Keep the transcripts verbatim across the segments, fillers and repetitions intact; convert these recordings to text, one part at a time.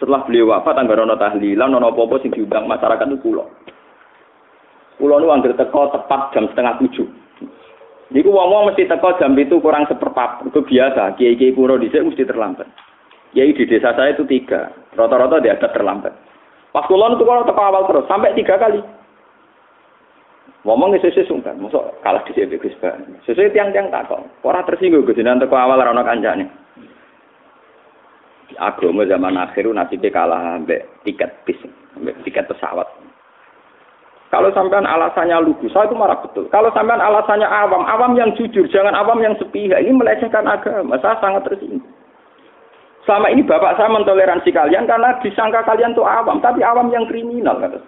Setelah beliau wafat anggar ana tahlilan ana apa-apa sing diundang masyarakat itu kula. Kula niku anggere teko tepat jam setengah tujuh. Niku wong-wong mesti teko jam itu kurang seperempat. Itu biasa, kiai-kiai pura dhisik mesti terlambat. Kiai di desa saya itu tiga. Rata-rata dia ada terlambat. Pas kula niku teko awal terus sampai tiga kali. Ngomong sesuk sungkan, mosok kalah dhisik Gus Ba. Sesuk tiang-tiang takok. Ora tersinggung Gus jenengan teko awal ora ana kancane. Agama zaman akhir nasibnya kalah ambek tiket bis, ambek tiket pesawat. Kalau sampean alasannya lugu, saya itu marah betul. Kalau sampean alasannya awam, awam yang jujur, jangan awam yang sepihak. Ini melecehkan agama. Saya sangat tersinggung. Selama ini bapak saya mentoleransi kalian karena disangka kalian tuh awam, tapi awam yang kriminal kata.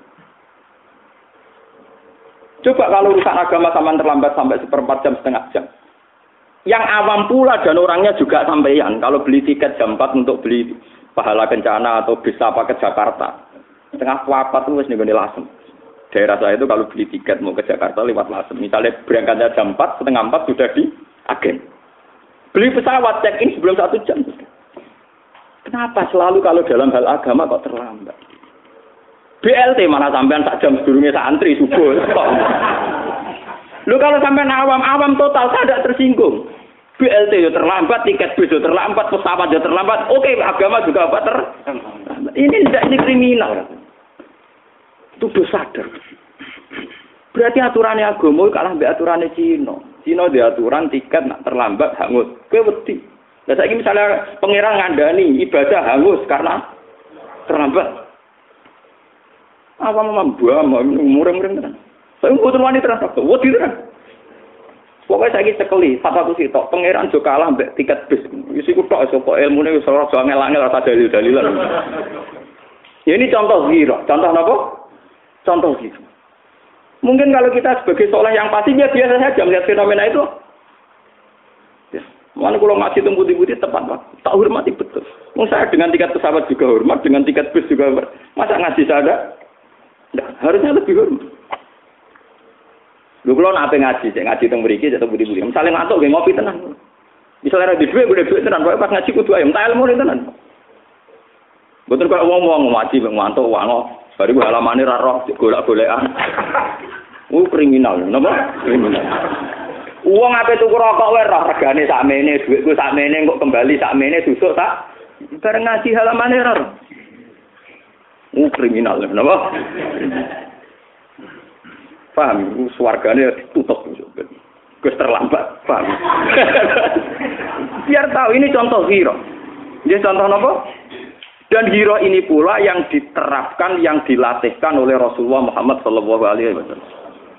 Coba kalau urusan agama sama terlambat sampai seperempat jam, setengah jam. Yang awam pula dan orangnya juga sampeyan. Kalau beli tiket jam empat untuk beli pahala kencana atau bis apa ke Jakarta. Setengah papat itu wis ning Lasem. Daerah saya itu kalau beli tiket mau ke Jakarta lewat Lasem. Misalnya berangkatnya jam empat, setengah empat sudah di agen. Beli pesawat check-in sebelum satu jam. Kenapa selalu kalau dalam hal agama kok terlambat? B L T mana sampean sak jam sedurunge santri subuh. Lu kalau sampean awam-awam total saya tidak tersinggung. B L T yo terlambat, tiket bis yo terlambat, pesawat yo terlambat. Oke, agama juga apa ter? Ini tidak ini kriminal. Itu dosa sadar. Berarti aturannya agama kalah mbek aturannya Cina. Cina di aturan tiket nak terlambat hangus. Kowe wedi. Lah saiki misalnya pangeran ngandani ibadah hangus karena terlambat. Apa membuam mureng-mureng tenan. Saya mboten wani terus kok. Wedi tenan. Pokoke saiki cekeli satu sitok pangeran jo kalah mbek tiket bis. Wis iku tok sapa ilmune wis ora angel-angel ora dalil-dalilan. Ya ini contoh zero. Contoh napa? Contoh zero. Mungkin kalau kita sebagai seorang yang pasti ya biasa saja melihat fenomena itu. Ya, mana kalau ngaji temu putih-putih tepat Pak. Tak hormati betul. Mau saya dengan tiket pesawat juga hormat, dengan tiket bis juga hormat. Masa ngaji saya nah, harusnya lebih hormat. Lho kula nak ape ngaji, sik ngaji teng mriki cek budi-budi. Misale ngantuk nggih ngopi tenan. Misale ora di dhuwit, boleh dhuwit tenan, pokoke pas ngaji kudu ayo entek ilmu tenan. Mboten kok wong-wong ngaji mek ngantuk wango, bariku halamane ra roh golek-golekan. Uh kriminal, napa? Kriminal. Wong ape tuku rokok wae roh regane sakmene, dhuwitku sakmene kok kembali sakmene susuk tak bareng ngaji halamane ra roh. Uh kriminal, napa? Paham, swargane ditutup. Gus terlambat, paham. Biar tahu ini contoh hero. Ini contoh apa? Dan hero ini pula yang diterapkan, yang dilatihkan oleh Rasulullah Muhammad sallallahu alaihi wasallam.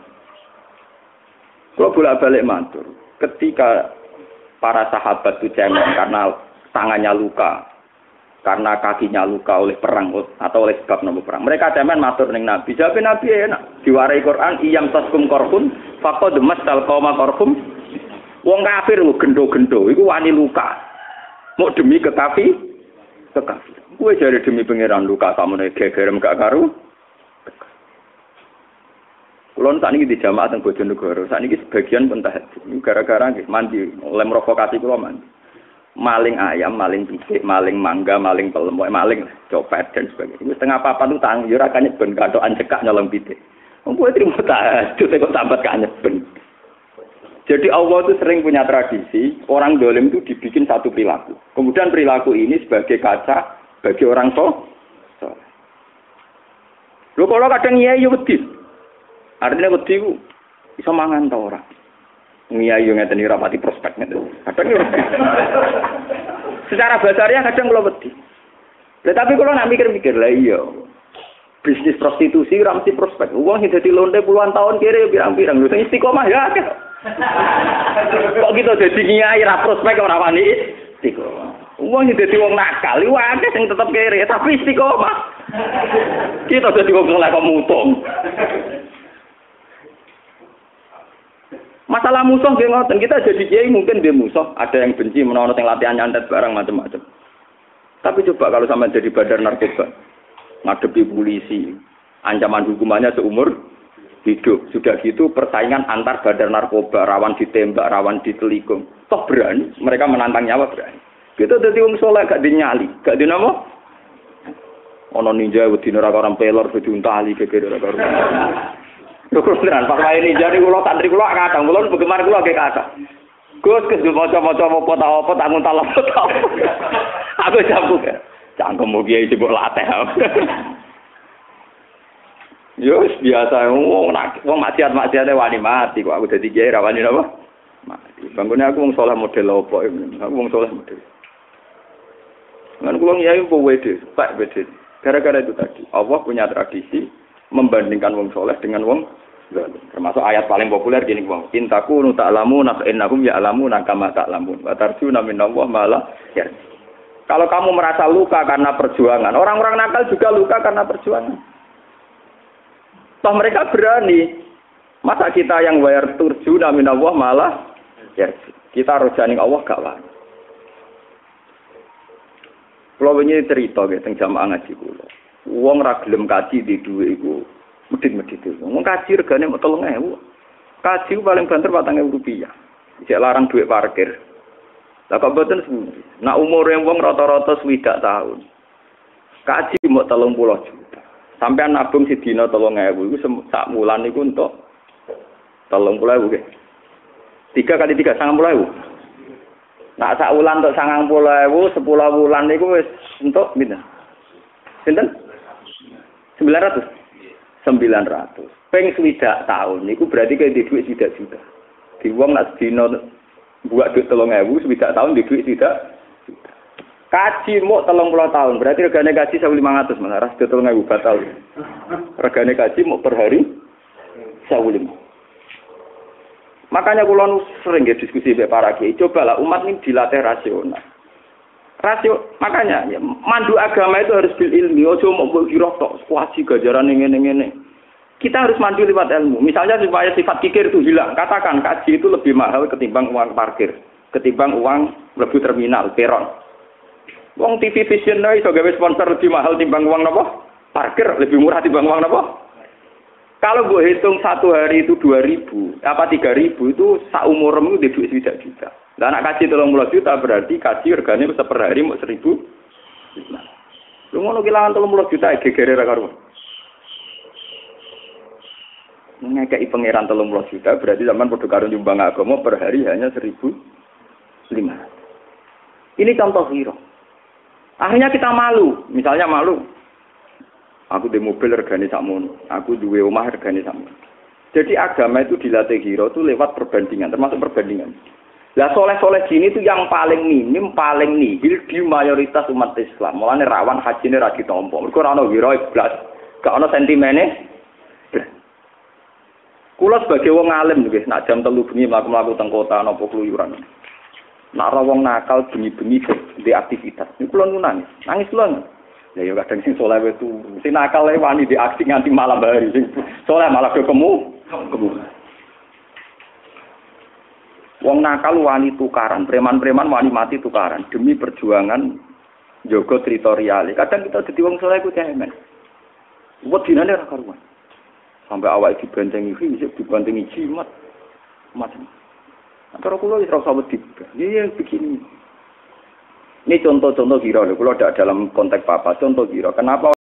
Kalau bolak-balik matur, ketika para sahabat itu cengeng karena tangannya luka, karena kakinya luka oleh perang atau oleh sebab nopo perang. Mereka cemen matur ning Nabi. Jawab Nabi enak. Diwarai Quran iyam taskum korhum faqad masal qauma korhum. Wong kafir lho gendo-gendo iku wani luka. Mau demi kekafi kekafir. Kuwe jare demi pangeran luka samune gegerem gak karu. Kulon sakniki di jamaah teng Bojonegoro. Sakniki sebagian pun tahajud. Gara-gara nggih mandi, oleh provokasi kula mandi. Maling ayam, maling pisik, maling mangga, maling pelem, maling copet dan sebagainya. Setengah papan itu tangi, ora kan nyeben kadokan cekak nyolong pitik. Wong kowe trimo tahajud kok sambat kan nyeben. Jadi Allah itu sering punya tradisi, orang dolim itu dibikin satu perilaku. Kemudian perilaku ini sebagai kaca bagi orang soleh. Lho kalau kadang iya ya wedi. Artinya wedi ku iso mangan ta ora? Ngiyai yo ngeten iki rapati prospek ngeten. Kadang yo. Secara basariah kadang kula wedi. Tetapi kula nak mikir-mikir lah iya. Bisnis prostitusi ora mesti prospek. Wong sing dadi lonte puluhan tahun kere pirang-pirang lho sing istiqomah ya akeh. Kok kita dadi ngiyai ra prospek ora wani istiqomah. Wong sing dadi wong nakal iku akeh sing tetep kere tapi istiqomah. Kita dadi wong mulai kok mutung. Masalah musuh nggih ngoten, kita jadi kiai mungkin dia musuh, ada yang benci menawa yang latihan nyantet barang macam-macam. Tapi coba kalau sampai jadi badar narkoba, ngadepi polisi, ancaman hukumannya seumur hidup. Sudah gitu persaingan antar badar narkoba, rawan ditembak, rawan ditelikung. Toh berani, mereka menantang nyawa berani. Kita jadi wong soleh gak dinyali, gak dinamo. Ana ninja wedine ora orang pelor diuntali gegere ora karo. Lho kula tenan pas wae ninja niku kula santri kula kadang kula begemar kula ge kathah. Gus kes maca-maca apa ta apa tak nguntal apa ta. Aku jampuk. Cangkem mugi iki mbok latih. Yo biasa wong nak wong maksiat-maksiate wani mati kok aku dadi kiai ra wani napa? Mati. Banggone aku wong saleh model opo aku wong saleh model. Kan kula kiai kok wede, Pak wede. Gara-gara itu tadi, Allah punya tradisi membandingkan wong saleh dengan wong zalim. Termasuk ayat paling populer gini wong, "In takunu ta'lamuna fa innahum ya'lamuna kama ta'lamun wa tarjuna minallah ma la yarju." Kalau kamu merasa luka karena perjuangan, orang-orang nakal juga luka karena perjuangan. Toh mereka berani. Masa kita yang wayar turjuna minallah malah yarju. Kita rojani Allah gak wani. Kalau ini cerita gitu, tentang jamaah ngaji kula. Wong ra gelem kaji di dhuwit iku medhit-medhit. Wong kaji regane mok telung ewu. Kaji paling banter patang ewu rupiah. Jek larang dhuwit parkir. Lah kok mboten sepundi. Nak umure wong rata-rata swidak tahun. Kaji mok telung puluh juta. Sampeyan nabung sedina telung ewu iku sak wulan iku entuk telung puluh ewu nggih. tiga kali tiga sangang puluh ewu. Nak sak wulan untuk sangang puluh ewu, sepuluh wulan niku wis entuk pinten? Pinten? sembilan ratus. sembilan ratus. Ping swidak tahun niku berarti kaya di duit swidak juta. Di wong nak sedina buat duit telung ewu, swidak tahun di duit swidak juta. Kaji muk telung puluh tahun, berarti regane kaji sewu lima ratus, Mas. Ras telung ewu batal. Regane kaji muk per hari sewu lima. Makanya kula sering ya diskusi mbek para kiai, cobalah umat ini dilatih rasional. Rasio, makanya ya, mandu agama itu harus bil ilmi, ojo mau mbok kira tok kuaci gajaran ngene-ngene. Kita harus mandu lewat ilmu. Misalnya supaya sifat kikir itu hilang, katakan kaji itu lebih mahal ketimbang uang parkir, ketimbang uang mlebu terminal, peron. Wong T V Vision iso gawe sponsor lebih mahal timbang uang napa? Parkir lebih murah timbang uang napa? Kalau gue hitung satu hari itu dua ribu, apa tiga ribu itu saumurmu di duit tidak juta. Dan anak kaji tolong puluh juta berarti kaji regane bisa per hari mau seribu. Lu mau kehilangan tolong puluh juta gegere ra karo. Ngekei pangeran tolong puluh juta berarti zaman padha karo nyumbang agama per hari hanya seribu lima. Ini contoh hero. Akhirnya kita malu, misalnya malu. Aku di mobil regane sakmono, aku duwe omah regane sakmono. Jadi agama itu dilatih hiro itu lewat perbandingan, termasuk perbandingan. Lah soleh-soleh gini itu yang paling minim, paling nihil di mayoritas umat Islam. Mulane rawan hajine ra ditampa. Mergo ora ana hiro blas, gak ana sentimene. Kula sebagai wong alim nggih, nak jam telu bengi mlaku-mlaku teng kota napa kluyuran. Nak ora wong nakal bengi-bengi di aktivitas. Niku kula nangis, nangis kula. Ya yo kadang sing soleh itu, sing nakal e wani di aksi nganti malam hari, sing soleh malah ketemu, ketemu. Wong nakal wani tukaran, preman-preman wani mati tukaran demi perjuangan jaga teritorial. Kadang kita dadi wong soleh ku cemen. Wedinane ora karuan. Sampai awake dibentengi fisik, dibentengi jimat. Macam. Antara kula wis ora usah wedi. Iya begini. Ini contoh-contoh hero, kalau tidak dalam konteks apa, contoh hero. Kenapa